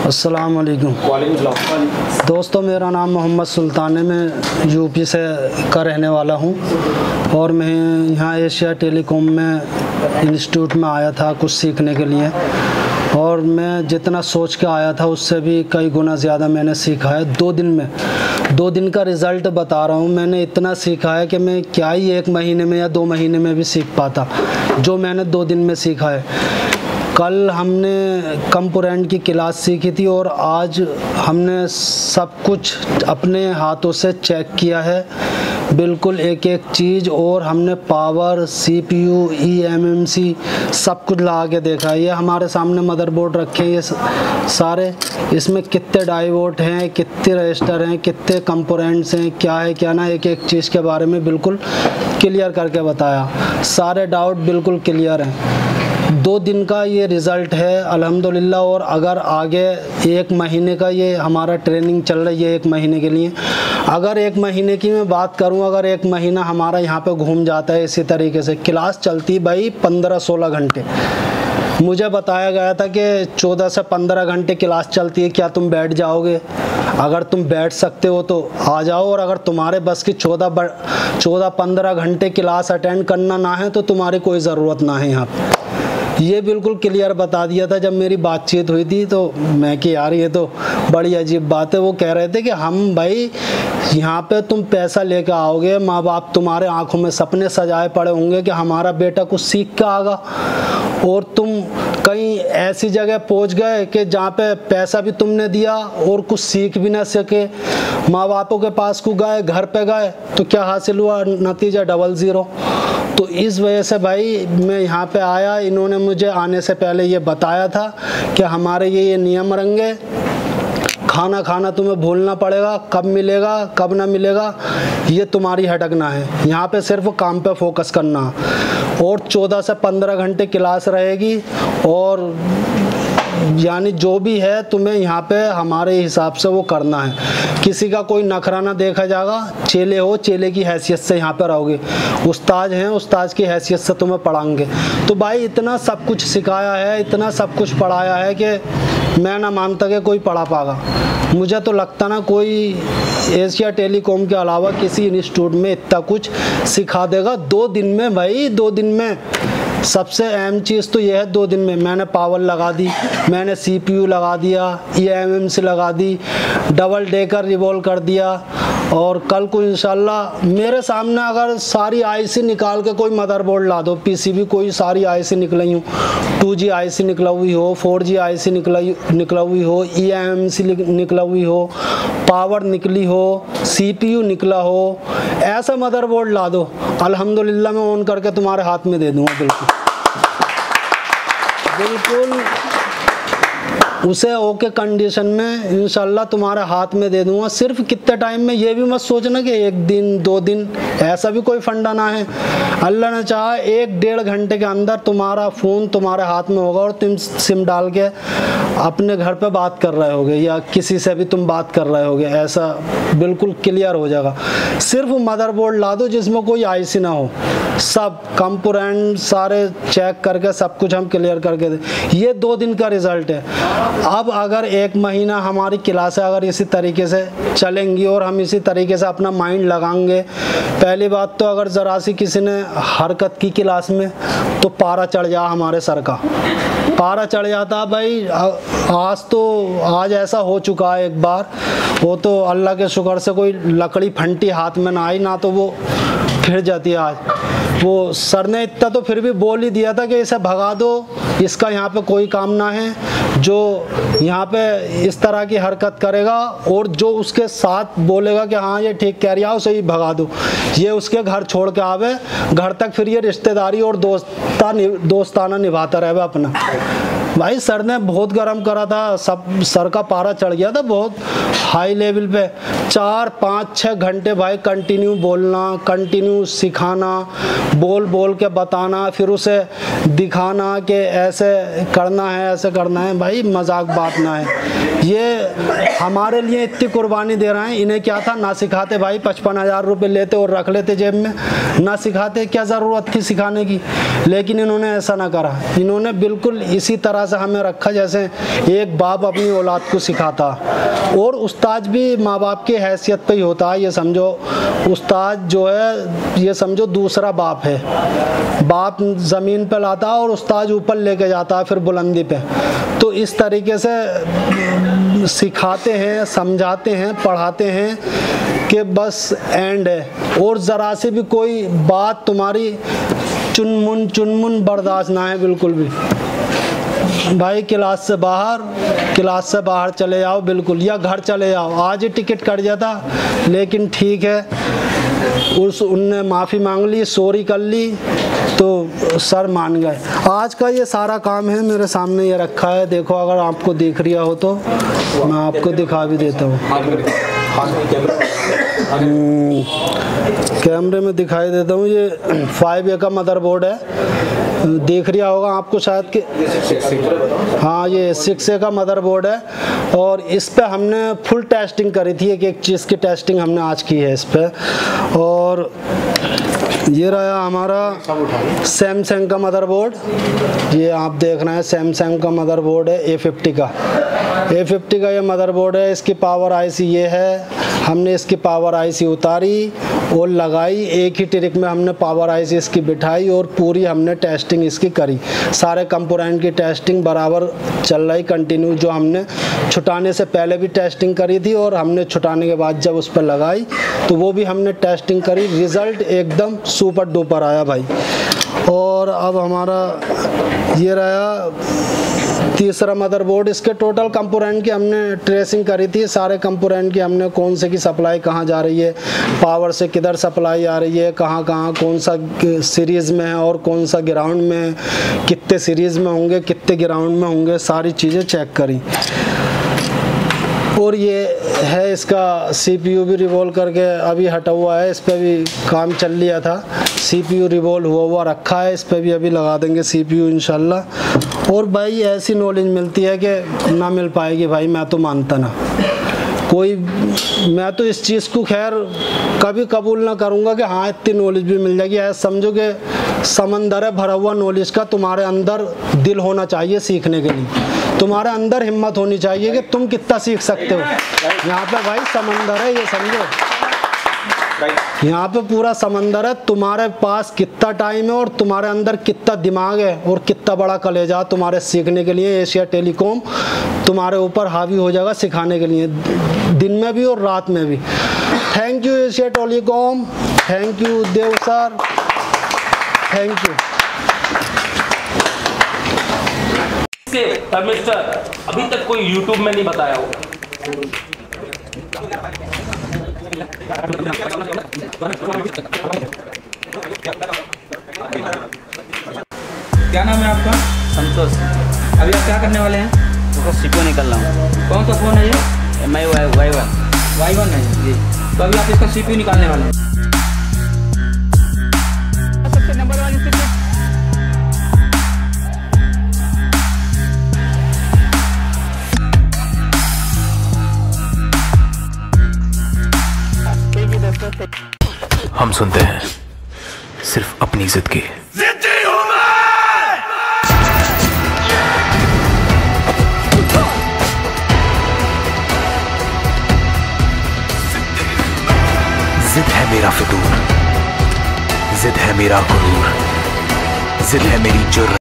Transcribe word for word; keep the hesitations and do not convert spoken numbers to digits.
अस्सलाम वालेकुम। दोस्तों, मेरा नाम मोहम्मद सुल्तान है। मैं यूपी से का रहने वाला हूं और मैं यहाँ एशिया टेलीकॉम में इंस्टीट्यूट में आया था कुछ सीखने के लिए, और मैं जितना सोच के आया था उससे भी कई गुना ज़्यादा मैंने सीखा है। दो दिन में दो दिन का रिज़ल्ट बता रहा हूँ। मैंने इतना सीखा है कि मैं क्या ही एक महीने में या दो महीने में भी सीख पाता जो मैंने दो दिन में सीखा है। कल हमने कंपोनेंट की क्लास सीखी थी और आज हमने सब कुछ अपने हाथों से चेक किया है, बिल्कुल एक एक चीज़, और हमने पावर, सीपीयू, ईएमएमसी सब कुछ लगा के देखा है। ये हमारे सामने मदरबोर्ड रखे हैं, ये सारे, इसमें कितने डायोड हैं, कितने रजिस्टर हैं, कितने कंपोनेंट्स हैं, क्या है क्या ना, एक एक चीज़ के बारे में बिल्कुल क्लियर करके बताया। सारे डाउट बिल्कुल क्लियर हैं। दो दिन का ये रिज़ल्ट है अल्हम्दुलिल्लाह। और अगर आगे एक महीने का ये हमारा ट्रेनिंग चल रही है, एक महीने के लिए, अगर एक महीने की मैं बात करूं, अगर एक महीना हमारा यहाँ पे घूम जाता है इसी तरीके से, क्लास चलती भाई पंद्रह सोलह घंटे। मुझे बताया गया था कि चौदह से पंद्रह घंटे क्लास चलती है, क्या तुम बैठ जाओगे? अगर तुम बैठ सकते हो तो आ जाओ, और अगर तुम्हारे बस की चौदह चौदह पंद्रह घंटे क्लास अटेंड करना ना है तो तुम्हारी कोई ज़रूरत ना है यहाँ पर। ये बिल्कुल क्लियर बता दिया था। जब मेरी बातचीत हुई थी तो मैं कि यार ये तो बड़ी अजीब बात है। वो कह रहे थे कि हम भाई यहाँ पे तुम पैसा लेकर आओगे, माँ बाप तुम्हारे आंखों में सपने सजाए पड़े होंगे कि हमारा बेटा कुछ सीख के आगा, और तुम कहीं ऐसी जगह पहुँच गए कि जहाँ पे पैसा भी तुमने दिया और कुछ सीख भी ना सके। माँ बापों के पास को गए, घर पे गए तो क्या हासिल हुआ? नतीजा डबल ज़ीरो। तो इस वजह से भाई मैं यहाँ पे आया। इन्होंने मुझे आने से पहले ये बताया था कि हमारे ये ये नियम रहेंगे, खाना खाना तुम्हें भूलना पड़ेगा, कब मिलेगा कब ना मिलेगा ये तुम्हारी हटकना है, यहाँ पे सिर्फ काम पे फोकस करना। और चौदह से पंद्रह घंटे क्लास रहेगी, और यानी जो भी है तुम्हें यहाँ पे हमारे हिसाब से वो करना है। किसी का कोई नखरा ना देखा जाएगा। चेले हो, चेले की हैसियत से यहाँ पे रहोगे। उस्ताद हैं, उस्ताद की हैसियत से तुम्हें पढ़ाएंगे। तो भाई इतना सब कुछ सिखाया है, इतना सब कुछ पढ़ाया है कि मैं ना मानता कि कोई पढ़ा पाएगा। मुझे तो लगता ना कोई एशिया टेलीकॉम के अलावा किसी इंस्टीट्यूट में इतना कुछ सिखा देगा दो दिन में। भाई दो दिन में सबसे अहम चीज़ तो यह है, दो दिन में मैंने पावर लगा दी, मैंने सीपीयू लगा दिया, ईएमएमसी लगा दी, डबल डेकर रिवॉल्व कर दिया, और कल को इंशाल्लाह मेरे सामने अगर सारी आईसी निकाल के कोई मदरबोर्ड ला दो, पीसीबी कोई सारी आईसी निकली हो, टू जी आईसी निकला हुई हो, फोर जी आईसी निकला निकला हुई हो, ईएमएमसी निकला हुई हो, पावर निकली हो, सीपीयू निकला हो, ऐसा मदरबोर्ड ला दो, अल्हम्दुलिल्लाह मैं ऑन करके तुम्हारे हाथ में दे दूँगा। बिल्कुल बिल्कुल उसे ओके कंडीशन में इंशाल्लाह तुम्हारे हाथ में दे दूंगा। सिर्फ कितने टाइम में, ये भी मत सोचना कि एक दिन दो दिन, ऐसा भी कोई फंडा ना है। अल्लाह ने चाहा एक डेढ़ घंटे के अंदर तुम्हारा फ़ोन तुम्हारे हाथ में होगा और तुम सिम डाल के अपने घर पे बात कर रहे होगे, या किसी से भी तुम बात कर रहे होगे, ऐसा बिल्कुल क्लियर हो जाएगा। सिर्फ मदरबोर्ड ला दो जिसमें कोई आईसी ना हो, सब कंपोनेंट सारे चेक करके सब कुछ हम क्लियर करके दे। ये दो दिन का रिज़ल्ट है। अब अगर एक महीना हमारी क्लासें अगर इसी तरीके से चलेंगी और हम इसी तरीके से अपना माइंड लगाएंगे, पहली बात तो अगर ज़रा सी किसी ने हरकत की क्लास में तो पारा चढ़ जा, हमारे सर का पारा चढ़ जाता भाई। आज तो आज ऐसा हो चुका है एक बार, वो तो अल्लाह के शुक्र से कोई लकड़ी फंटी हाथ में ना आई, ना तो वो फिर जाती है। आज वो सर ने इतना तो फिर भी बोल ही दिया था कि इसे भगा दो, इसका यहाँ पे कोई काम ना है, जो यहाँ पे इस तरह की हरकत करेगा और जो उसके साथ बोलेगा कि हाँ ये ठीक कह रही है उसे ही भगा दो, ये उसके घर छोड़ के आवे, घर तक फिर ये रिश्तेदारी और दोस्ता दोस्ताना निभाता रहे अपना। भाई सर ने बहुत गर्म करा था, सब सर का पारा चढ़ गया था बहुत हाई लेवल पे। चार पाँच छः घंटे भाई कंटिन्यू बोलना, कंटिन्यू सिखाना, बोल बोल के बताना, फिर उसे दिखाना कि ऐसे करना है ऐसे करना है। भाई भाई मजाक बात ना है। ये हमारे लिए इतनी कुर्बानी दे रहे हैं, इन्हें क्या था ना सिखाते भाई, पचपन हज़ार रुपये लेते और रख लेते जेब में, ना सिखाते, क्या ज़रूरत थी सिखाने की। लेकिन इन्होंने ऐसा ना करा, इन्होंने बिल्कुल इसी तरह से हमें रखा जैसे एक बाप अपनी औलाद को सिखाता। और उस्ताद भी माँ बाप की हैसियत पे ही होता है, ये समझो उस्ताद जो है ये समझो दूसरा बाप है। बाप ज़मीन पे लाता है और उस्ताद ऊपर लेके जाता है फिर बुलंदी पे। तो इस तरीके से सिखाते हैं, समझाते हैं, पढ़ाते हैं कि बस एंड है। और ज़रा से भी कोई बात तुम्हारी चुनमुन चुनमुन बर्दाश्त ना है बिल्कुल भी। भाई क्लास से बाहर क्लास से बाहर चले जाओ बिल्कुल, या घर चले जाओ। आज ही टिकट कट जाता, लेकिन ठीक है उस उनने माफ़ी मांग ली, सॉरी कर ली तो सर मान गए। आज का ये सारा काम है मेरे सामने ये रखा है, देखो अगर आपको दिख रहा हो तो मैं आपको दिखा भी देता हूँ। कैमरे में दिखाई देता हूँ। ये फाइव ए का मदरबोर्ड है, देख रहा होगा आपको शायद कि हाँ ये सिक्स ए का मदरबोर्ड है। और इस पे हमने फुल टेस्टिंग करी थी, एक एक चीज़ की टेस्टिंग हमने आज की है इस पे। और ये रहा हमारा सैमसंग का मदरबोर्ड, ये आप देख रहे हैं सैमसंग का मदरबोर्ड है ए फिफ्टी का ए फिफ्टी का ये मदरबोर्ड है। इसकी पावर आईसी ये है, हमने इसकी पावर आईसी उतारी और लगाई, एक ही ट्रिक में हमने पावर आईसी इसकी बिठाई और पूरी हमने टेस्टिंग इसकी करी। सारे कंपोनेंट की टेस्टिंग बराबर चल रही कंटिन्यू, जो हमने छुटाने से पहले भी टेस्टिंग करी थी और हमने छुटाने के बाद जब उस पर लगाई तो वो भी हमने टेस्टिंग करी। रिज़ल्ट एकदम सुपर डुपर आया भाई। और अब हमारा ये रहा तीसरा मदरबोर्ड। इसके टोटल कंपोनेंट की हमने ट्रेसिंग करी थी, सारे कंपोनेंट की हमने कौन से की सप्लाई कहाँ जा रही है, पावर से किधर सप्लाई आ रही है, कहाँ कहाँ कौन सा सीरीज़ में है और कौन सा ग्राउंड में, कितने सीरीज़ में होंगे कितने ग्राउंड में होंगे, सारी चीज़ें चेक करी। और ये है इसका सीपीयू भी रिवॉल्व करके अभी हटा हुआ है, इस पर भी काम चल लिया था। सीपीयू रिवॉल्व हुआ हुआ रखा है, इस पर भी अभी लगा देंगे सीपीयू इंशाल्लाह। और भाई ऐसी नॉलेज मिलती है कि ना मिल पाएगी भाई, मैं तो मानता ना कोई, मैं तो इस चीज़ को खैर कभी कबूल ना करूँगा कि हाँ इतनी नॉलेज भी मिल जाएगी। ऐसा समझो कि समंदर है भरा हुआ नॉलेज का, तुम्हारे अंदर दिल होना चाहिए सीखने के लिए, तुम्हारे अंदर हिम्मत होनी चाहिए कि तुम कितना सीख सकते हो। यहाँ पे भाई समंदर है, ये समझो यहाँ पे पूरा समंदर है, तुम्हारे पास कितना टाइम है और तुम्हारे अंदर कितना दिमाग है और कितना बड़ा कलेजा तुम्हारे सीखने के लिए। एशिया टेलीकॉम तुम्हारे ऊपर हावी हो जाएगा सिखाने के लिए, दिन में भी और रात में भी। Thank you Asia Telecom, thank you Dev sir, thank you. Mister अभी तक कोई यूट्यूब में नहीं बताया हो। क्या नाम है आपका? संतोष। अभी आप क्या करने वाले हैं? तो सीपीयू निकल रहा हूँ। कौन सा फ़ोन है ये? M I Y Y one Y one है जी। तो अभी आप इसका सीपीयू निकालने वाले हैं। सबसे नंबर वन स्थिति हम सुनते हैं सिर्फ अपनी इज्जत की। जिद्दी हूं मैं। जिद है मेरा फितूर, जिद है मेरा गुरूर, जिद है मेरी जुर्रत।